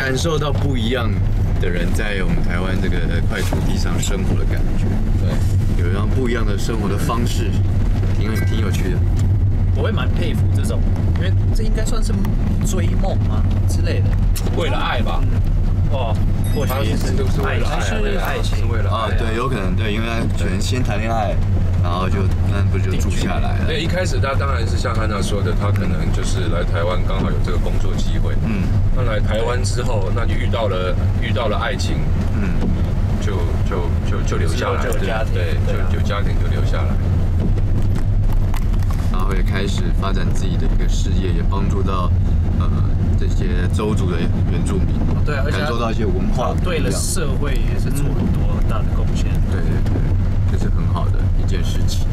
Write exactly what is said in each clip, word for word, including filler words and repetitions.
感受到不一样的人在我们台湾这个块土地上生活的感觉。对，有一样不一样的生活的方式，挺有挺有趣的。 我会蛮佩服这种，因为这应该算是追梦吗之类的， 为了爱吧。 哇，或许也是爱情， 是爱情， 是为了啊，对，有可能对，因为他可能先谈恋爱，然后就那不就住下来了。 对，一开始他当然是像汉娜说的，他可能就是来台湾刚好有这个工作机会。嗯，那来台湾之后，那就遇到了遇到了爱情，嗯，就就就就留下来，对，就就家庭就留下来。 然后也开始发展自己的一个事业，也帮助到呃这些州族的原住民， 对，而且感受到一些文化， 对了社会也是做很多很大的贡献。 对对对，这是很好的一件事情。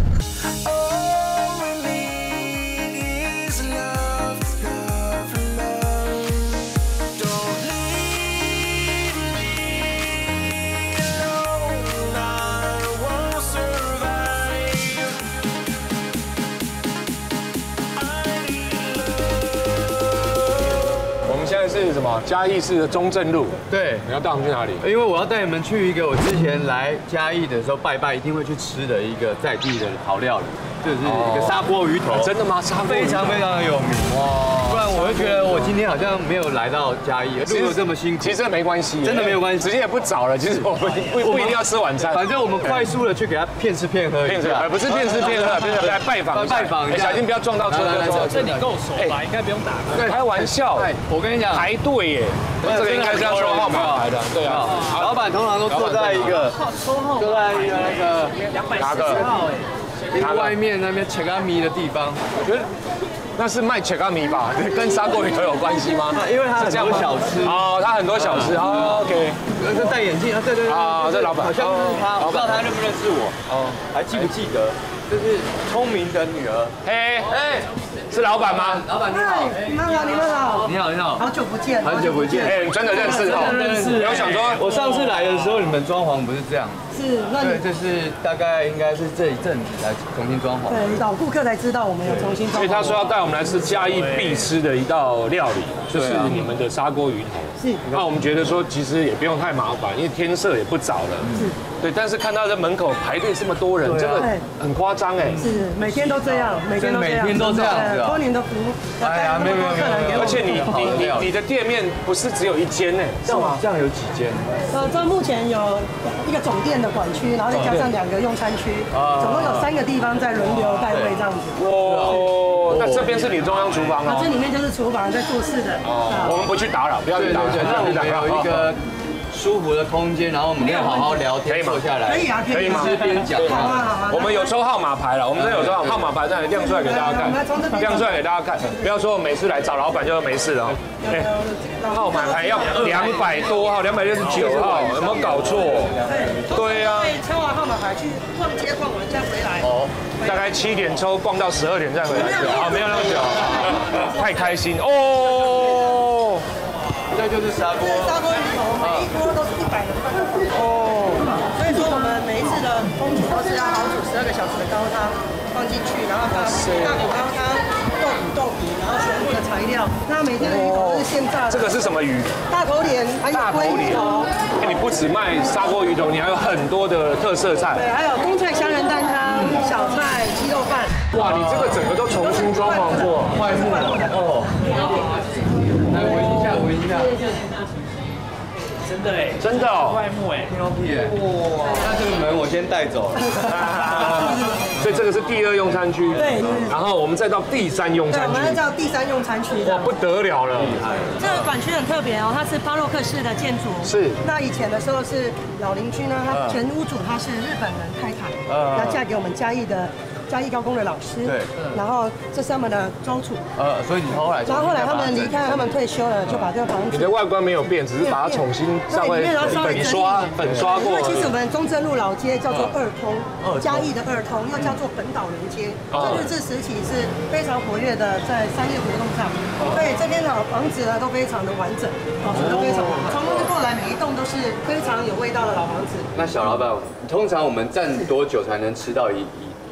是什么？嘉义市的中正路。 对， 你要带我们去哪里？ 因为我要带你们去一个我之前来嘉义的时候拜拜一定会去吃的一个在地的好料理，就是一个砂锅鱼头。 真的吗？砂锅非常非常的有名哇！不然我会觉得我今天好像没有来到嘉义，路途这么辛苦。 其实没关系， 真的没有关系， 时间也不早了。其实我们不不一定要吃晚餐， 反正我们快速的去给他骗吃骗喝一下， 不是骗吃骗喝，来拜访拜访一下， 小心不要撞到车。 这你够熟吧？应该不用打。 开玩笑， 我跟你讲， 排队耶。这个应该是要抽号码牌的，对啊。 老板通常都坐在一个，坐在一个那个两百四十号哎， 一个外面那边切咖米的地方。 我觉得那是卖切咖米吧？跟砂锅鱼头有关系吗？ 因为它很多小吃哦，它很多小吃哦 OK。 这戴眼镜啊，对对对啊，这老板好像是他，我不知道他认不认识我哦，还记不记得？这是聪明的女儿。 嘿，哎，是老板吗？ 老板你好， 你们好，你们好， 你好，你好， 好久不见， 很久不见。 哎，真的认识哦， 认识。 我想说， 我上次来的时候，你们装潢不是这样。 是，那对，这是大概应该是这一阵子才重新装潢。 对，老顾客才知道我们有重新装潢。 所以他说要带我们来吃嘉义必吃的一道料理，就是你们的砂锅鱼头。 是。 那我们觉得说，其实也不用太麻烦，因为天色也不早了。是。对，但是看到在门口排队这么多人，真的很夸张哎。 是，每天都这样，每天都这样， 每天都这样子啊。 多年的服务。 哎呀，没有没有没有。 而且你你你你的店面不是只有一间哎， 是吗？这样有几间？ 呃，这目前有一个总店的馆区，然后再加上两个用餐区，总共有三个地方在轮流带位这样子。 哇，那这边是你中央厨房哦。 这里面就是厨房，在做事的。 哦，我们不去打扰，不要去打扰。 那我们有一个舒服的空间，然后我们可以好好聊天，坐下来。 可以啊， 可以吗？ 吃边讲。 好啊好啊。 我们有抽号码牌了，我们这有抽号码牌，在亮出来给大家看，亮出来给大家看。不要说我每次来找老板就没事了。哎，号码牌要两百多号，两百六十九号，有没有搞错？对呀。 抽完号码牌去逛街逛完再回来。哦。 大概七点抽，逛到十二点再回来。啊，没有那么久，太开心哦。 这就是砂锅。 砂锅鱼头，每一锅都是一百人份。哦。所以说我们每一次的烹煮都是要熬煮十二个小时的高汤放进去，然后放大骨高汤、豆腐、豆皮，然后全部的材料。那每天的鱼头是现炸的。 这个是什么鱼？ 大头鲢，还有鲑鱼头。 哎，你不只卖砂锅鱼头，你还有很多的特色菜。 对，还有公菜香仁蛋汤、小菜、鸡肉饭。 哇，你这个整个都重新装潢过， 外木哦。来闻一下，闻一下。 真的哎， 真的哦， 外木哎 ，P O P 哎，哇，那这个门我先带走。 所以这个是第二用餐区， 对， 然后我们再到第三用餐区， 对，我们叫第三用餐区。 哇，不得了了， 这个馆区很特别哦，它是巴洛克式的建筑。 是。 那以前的时候是老邻居呢，他前屋主他是日本人开塔，那嫁给我们嘉义的。嘉义高工的老师，对，然后这是他们的州主， 呃，所以你后来， 然后后来他们离开，他们退休了，就把这个房子， 你的外观没有变，只是把它重新稍微粉刷，粉刷过。 因为其实我们中正路老街叫做二通，嘉义的二通，又叫做本岛人街，在日治时期是非常活跃的，在商业活动上，所以这边的房子呢都非常的完整，保持都非常好，从过来每一栋都是非常有味道的老房子。 那小老板，通常我们站多久才能吃到一一？一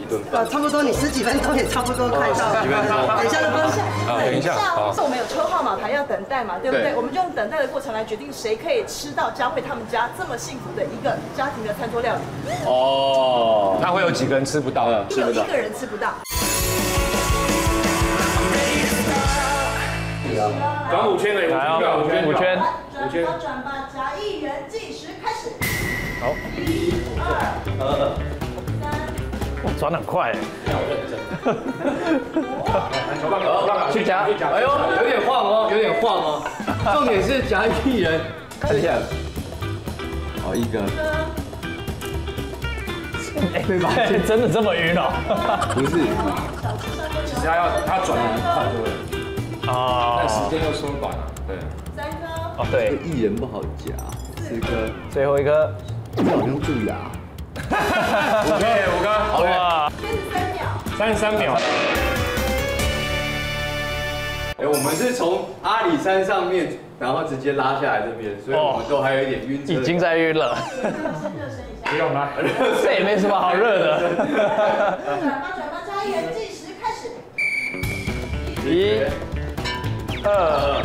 顿呃， 饭。 差不多，你十几分钟也差不多快到了。 几分钟等一下的方向。 好，等一下，好是。我们有抽号码牌要等待嘛，对不对？ 对我们就用等待的过程来决定谁可以吃到佳慧他们家这么幸福的一个家庭的餐桌料理。 哦， 那会有几个人吃不到？ 只有一个人吃不到。 转五圈的， 来哦，五圈五圈。 转吧转吧，夹一元计时开始。 好， 一、二、三。 我转得很快哎。 小棒哥， 去夹， 哎呦，有点晃哦，有点晃哦。重点是夹一人，看一下。哦，一个。 哎，真的这么晕哦？ 不是， 其实他要他转的很快，对不对？ 哦。 但时间又缩短了，对。 三颗。 哦，对， 一人不好夹，四颗， 最后一颗。 好像蛀牙。 五颗，五颗， 哇， 三十三秒。 三十三秒。 哎，我们是从阿里山上面，然后直接拉下来这边，所以我们都还有一点晕车。 已经在晕了。 先热身一下。 不用啦， 这也没什么好热的。 转吧转吧，加一元计时开始。 一、二、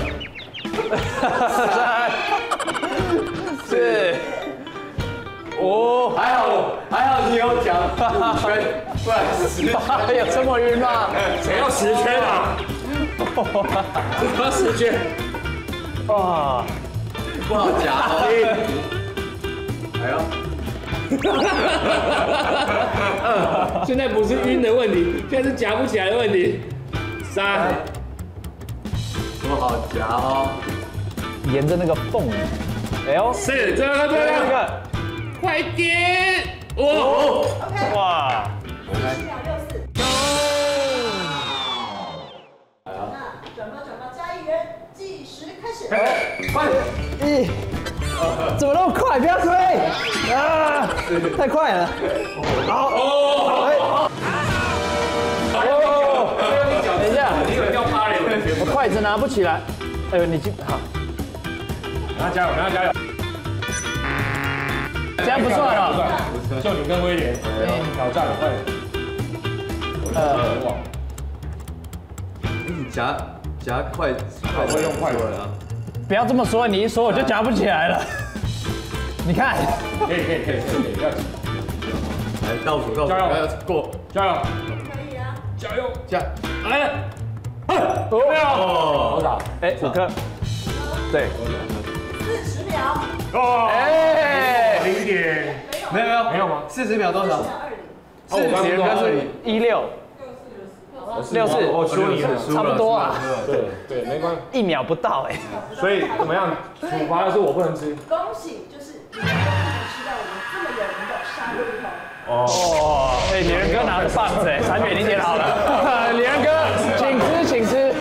三、四、五， 还好还好你有讲五圈，不然十圈。 有这么晕吗？ 谁要十圈啊？只要十圈。 哇， 不好夹哦。哎呦。 现在不是晕的问题，现在是夹不起来的问题。三， 不好夹哦。 沿着那个缝，哎呦， 四，最后一个，最后一个，快点！哦， OK。 哇， 十秒六四。那转吧转吧，加一元计时开始。 快！ 一，怎么那么快？不要推啊！太快了。好，哦，哦，等一下， 你有掉趴了， 我筷子拿不起来。哎呦，你进好， 让他加油，让他加油。 这样不算了。 就你跟威廉挑战，快点。呃， 你夹夹快， 我会用快的啊。 不要这么说，你一说我就夹不起来了。你看， 可以可以可以可以，不要紧， 来倒数倒数， 加油要过， 加油， 可以啊。 加油， 加， 来了，哦，多少？ 哎，五颗，对， 四十秒。 哦， 哎， 零点， 没有没有没有吗？ 四十秒多少？ 二零。 四十秒二零， 一六，六四， 我输你了， 差不多啊， 对对，没关系。 一秒不到哎。 所以怎么样？处罚的是我不能吃。 恭喜，就是你们都不能吃到我们这么有名的沙鹿头。 哦，哎，李仁哥拿着棒子哎，闪远一点好了。李仁哥，请吃，请吃。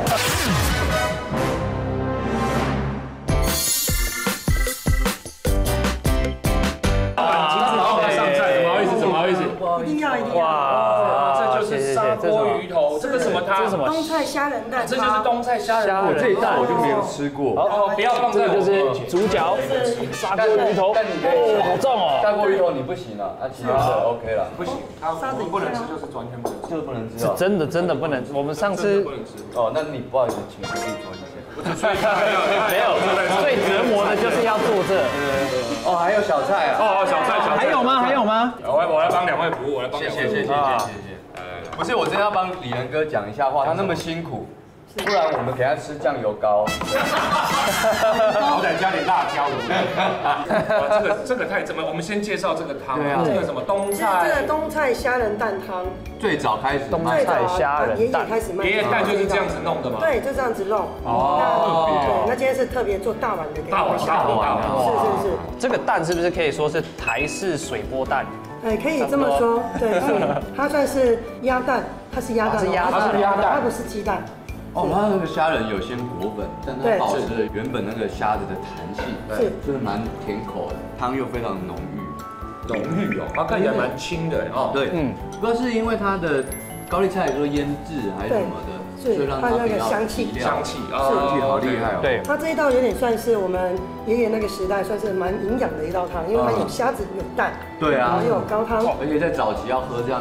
一定要一定要。 哇， 这就是砂锅鱼头，这个什么汤？这是什么？ 冬菜虾仁蛋汤， 这就是冬菜虾仁。 虾仁这一道我就没有吃过。 哦，不要放这在个就是主角砂锅鱼头，哦，好重哦。 砂锅鱼头你不行啊，那其实是 OK 了。 不行，它不能吃，就是完全不能吃。 就是不能吃是真的真的不能，我们上次不能吃。 哦，那你不好意思，请自己做一下。 没有，最折磨的就是要做这。 哦，还有小菜啊。 哦，小菜小菜。 还有吗？还有吗？ 我来我来帮两位服务，我来帮两位服务。 谢谢谢谢谢谢。不是，我真的要帮李仁哥讲一下话，他那么辛苦，不然我们给他吃酱油膏， 好歹加点辣椒，对不对？这个这个太怎么？我们先介绍这个汤，这个什么冬这菜， 个冬菜虾仁蛋汤， 最早开始冬卖菜虾仁爷爷蛋开始卖， 爷爷蛋就是这样子弄的吗？ 对，就这样子弄。 哦那对，那今天是特别做大碗的给大碗大碗大碗， 是是是。 这个蛋是不是可以说是台式水波蛋？ 哎，可以这么说，对，是它算是鸭蛋，它是鸭蛋， 它是鸭蛋它是鸭蛋，它不是鸡蛋。 哦，它那个虾仁有先裹粉，但它保持了原本那个虾子的弹性， 是就是蛮甜口的，汤又非常浓郁。 浓郁哦，它看起来蛮轻的哦。 对，嗯，不知道是因为它的高丽菜做腌制还是什么的， 是所以让它那个它比较香气提香气， 香气好厉害哦。 对， 它这一道有点算是我们爷爷那个时代算是蛮营养的一道汤，因为它有虾子有蛋， 对啊然后又有高汤， 而且在早期要喝这样一一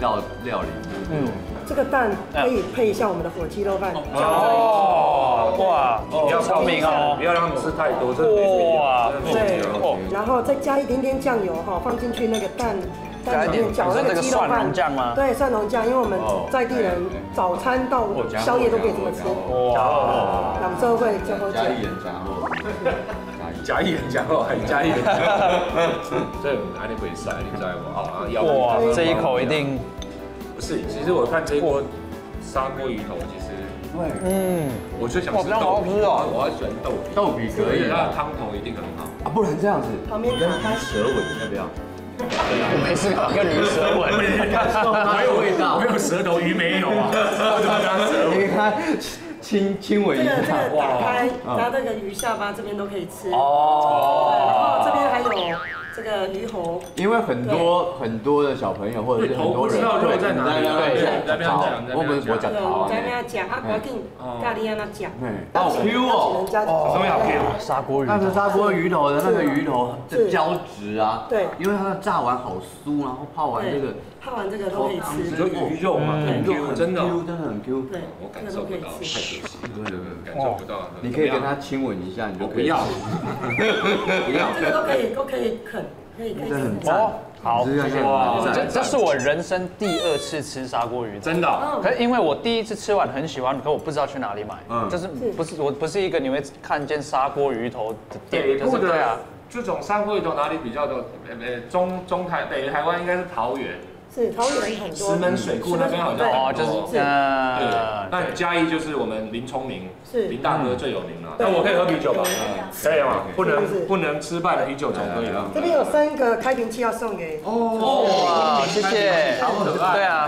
道料理。嗯， 这个蛋可以配一下我们的火鸡肉饭。 哦，哇， 你要聪明哦， 不要让他们吃太多，这哇， 对，然后再加一点点酱油哈，放进去那个蛋。 加一点搅那个鸡肉饭酱吗？ 对，蒜蓉酱，因为我们在地人早餐到宵夜都可以这么吃。哇，两周会就会加一盐加后， 加一盐加后还加一盐加后，这哪里会塞？你知道吗？啊，要哇，这一口一定不是。其实我看这一锅砂锅鱼头，其实对， 嗯， 我就想吃豆皮哦，我要喜欢豆皮， 豆皮可以， 它的汤头一定很好啊，不然这样子， 旁边跟它舌吻要不要？ 我没事搞跟你舌吻， 没有味道， 我有舌头，鱼没有啊，我怎么跟它舌吻？ 你看亲亲吻一下， 这个这个打开，它这个鱼下巴这边都可以吃。 哦， 然后这边还有这个鱼喉。 因为很多很多的小朋友或者是很多人， 肉在哪里？ 对，在边讲，我们我讲我在那讲，啊，赶紧咖喱那讲。 好 Q 哦， 什么好 Q？ 砂锅鱼， 但是砂锅鱼头的那个鱼头的胶质啊， 对， 因为它的炸完好酥，然后泡完这个， 泡完这个都可以吃。 就鱼肉嘛，很 Q，真的， 真的很 Q。 对， 我感受不到，太可惜，感受不到。 你可以跟它亲吻一下，你就可以。 不要， 不要，这个都可以，都可以啃，可以可以。 真的很赞。 好， 哇， 这这是我人生第二次吃砂锅鱼， 真的。 可是因为我第一次吃完很喜欢，可我不知道去哪里买， 嗯， 就是不是我不是一个你会看见砂锅鱼头的店，就是对啊。 这种砂锅鱼头哪里比较多？呃，中中台北台湾应该是桃园。 是桃园很多， 石门水库那边好像哦，就是呃， 对。那嘉义就是我们林聪明， 是林大哥最有名了。那我可以喝啤酒吧？可以吗？不能不能吃败的啤酒总可以了。 这边有三个开瓶器要送给哦，哇，谢谢，对啊，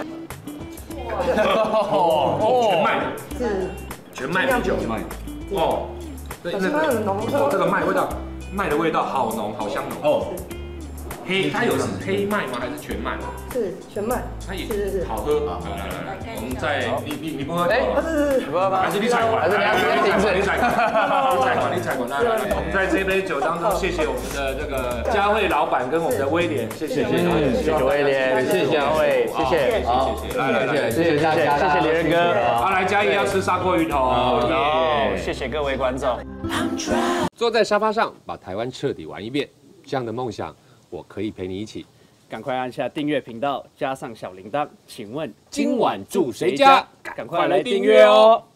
哦，全麦的， 是全麦啤酒， 麦， 哦，对， 那个很浓， 哦，这个麦味道，麦的味道好浓，好香浓哦。黑，它有是黑麦吗？还是全麦？ 是全麦， 它也是是是， 好喝。来来来来，我们再你你你不喝酒哎， 吗？ 是是是， 不喝吗？ 还是你采管？ 还是你要直接停止？ 你采管，你采管，你采管。来来来，我们在这杯酒当中，谢谢我们的这个佳慧老板跟我们的威廉，谢谢，谢谢， 谢谢威廉，谢谢佳慧，谢谢， 好，谢谢，来来来， 谢谢大家，谢谢连人哥。 好，来嘉义要吃砂锅鱼头， 好，谢谢各位观众。 坐在沙发上，把台湾彻底玩一遍，这样的梦想，我可以陪你一起。 赶快按下订阅频道，加上小铃铛。请问今晚住谁家？ 赶快来订阅哦！